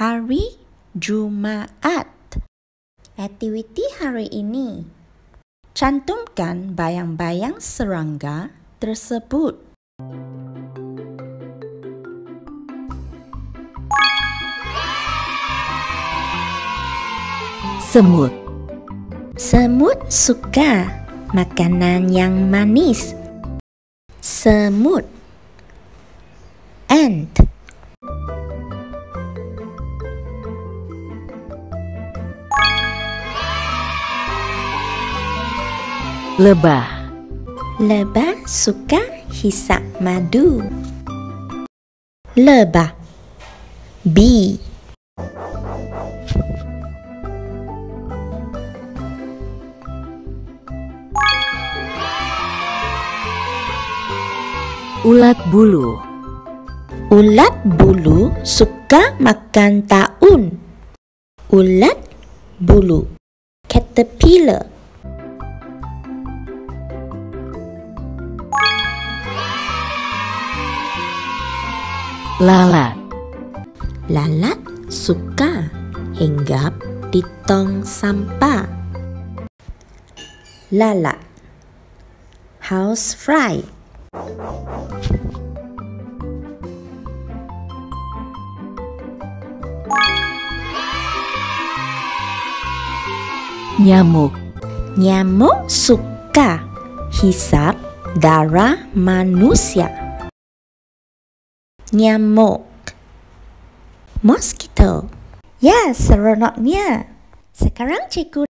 hari Jumaat. Aktiviti hari ini. Cantumkan bayang-bayang serangga tersebut. Semut. Semut suka makanan yang manis. Semut. Ant. Lebah. Lebah suka hisap madu. Lebah. Bee. Ulat bulu. Ulat bulu suka makan daun. Ulat bulu. Caterpillar. Lalat. Lalat suka hinggap di tong sampah. Lalat. Housefly. Nyamuk. Nyamuk suka hisap darah manusia. Nyamuk. Mosquito. Ya, seronoknya. Sekarang cikgu